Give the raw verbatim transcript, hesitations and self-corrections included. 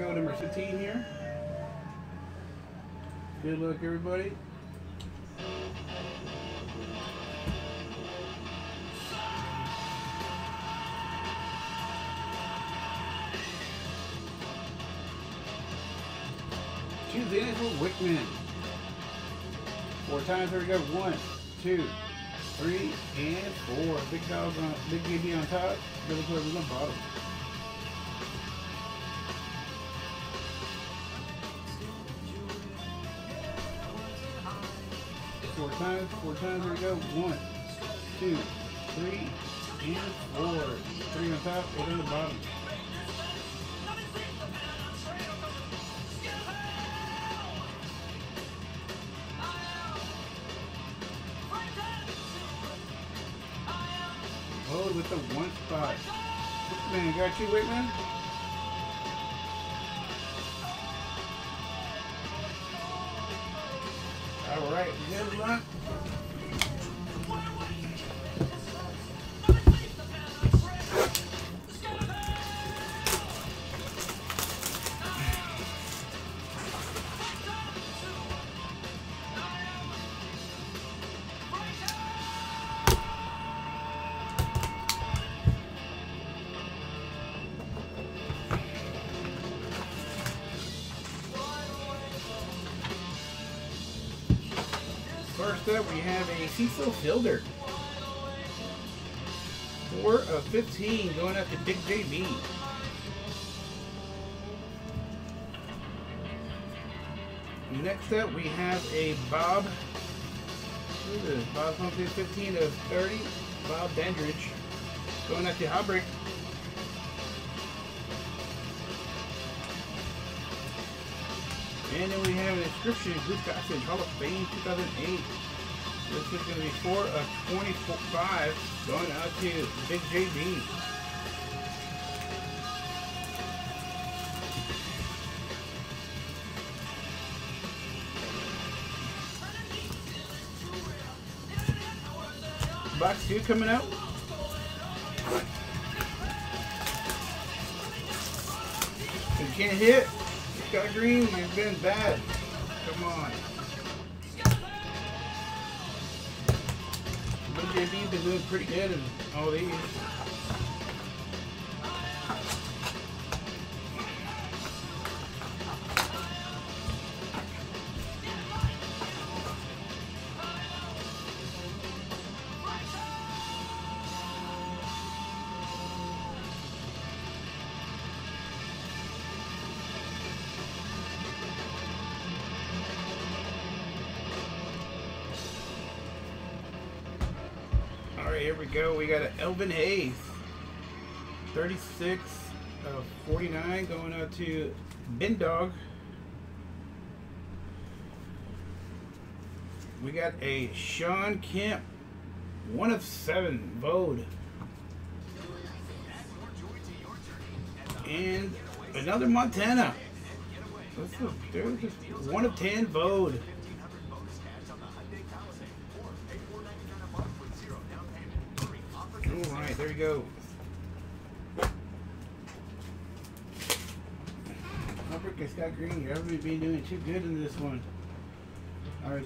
go, number fifteen here. Good luck, everybody. Tuesday night for Wickman. Four times, here we go. One, two, three, and four. Big dog on, big J B on top. Billy Corbin on the bottom. Four times, four times, here we go. One, two, three, and four. Three on top, eight on the bottom. Oh, with the one spot. Man, got you, Whitman? All right, good luck. First up, we have a Cecil Fielder. four of fifteen going out to Big J B. Next up, we have a Bob. Who is this? Bob Humphrey, fifteen of thirty. Bob Dandridge going out to Halbrick. And then we have an inscription, Goose Gossage, Hall of Fame two thousand eight. This is going to be four of twenty-five going out to Big J B. Box two coming out. You can't hit. Scott Green, you've been bad. Come on. Big J B's been doing pretty good in all these. Alright, here we go. We got an Elvin Hayes. thirty-six of forty-nine going out to Ben Dog. We got a Sean Kemp. one of seven. Vode. And another Montana. There's just one of ten. Vode. Alright, there you go. Albert and Scott Green, you're been doing too good in this one.